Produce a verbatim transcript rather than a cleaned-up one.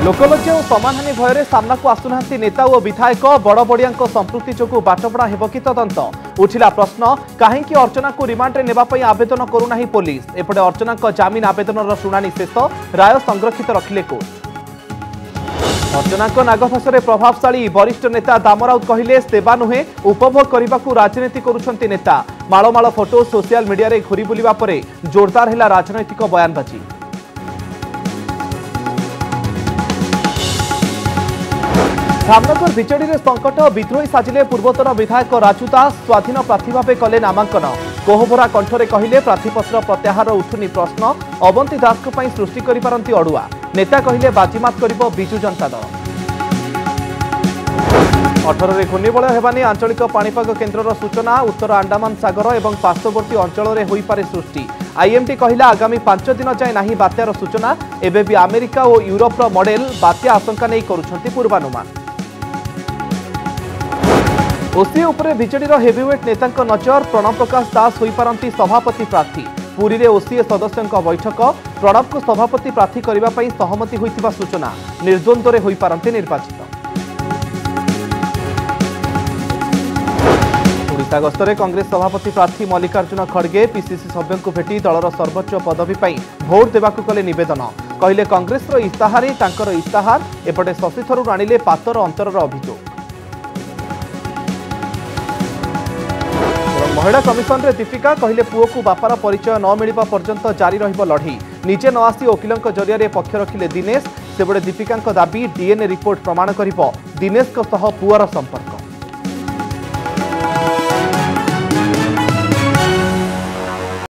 लोकलज्जा और समानहानि भय सामना को आसुना नेता और विधायक बड़ बड़िया संपृक्ति जो बाटपड़ा हेब कि तदंत उठिला प्रश्न कहीं अर्चना को रिमांड ने आवेदन करूना पुलिस एपटे अर्चना जमीन आवेदन शुणाणी शेष राय संरक्षित रखिले कोर्ट। अर्चना नागफासरे प्रभावशाली वरिष्ठ नेता दाम राउत कहले सेवा नुहे उपभोग करने को राजनीति करुछंती नेता मालमाल फोटो सोशल मीडिया रे घुरी बुलिबा परे जोरदार है राजनैतिक बयानबाजी। धामनगर विजेडी रे संकट विद्रोही साजिले पूर्वतन विधायक राजू दास स्वाधीन प्रार्थी भाव कले नामांकन कोहभरा कंठरे कहले प्रार्थीपत्र प्रत्याहार उठुनी प्रश्न अवंती दास सृष्टि करिपारंती अड़ुआ नेता कहले बाजीमात करिबो बिजू जनता दल। अठर रे घूर्णिबलय हेबानी आंचलिक पाणीपाग केन्द्रर सूचना उत्तर अंडमान सागर और पार्श्ववर्ती अंचल में होईपारे सृष्टि आईएमडी कहला आगामी पांच दिन जाए नहीं बात्यार सूचना एबे भी अमेरिका और यूरोपर मॉडेल बात्या आशंका नहीं करुछंती पूर्वानुमान। ओसीए उपरे बीजेडीर हेवीवेट नेतांक नजर प्रणव प्रकाश दास होईपारंती सभापति प्रार्थी पुरी रे ओसीए सदस्यों बैठक प्रणव को सभापति प्रार्थी करने पर सहमति होइतिबा सूचना निर्द्वंद्व होईपारंती निर्वाचित। ओडिशा गस्तरे कांग्रेस सभापति प्रार्थी मल्लिकार्जुन खड़गे पीसीसी सभ्यों को भेटी दलर सर्वोच्च पदवी पर भोट देवाकू कले निवेदन कहले कांग्रेस इस्ताहार तांकर इस्ताहार एपटे शशि थरूर आनिले पातर अंतरर अभियोग। महिला कमिशन रे दीपिका कहले पुओ को बापार परिचय न मिलिबा पर्यंत जारी रहिबो लढई निजे न आसी वकिलंक जरिया पक्ष रखिले दिनेश सेबडे दीपिका दाबी डीएनए रिपोर्ट प्रमाण करिबो दिनेश सह पुओर संपर्क।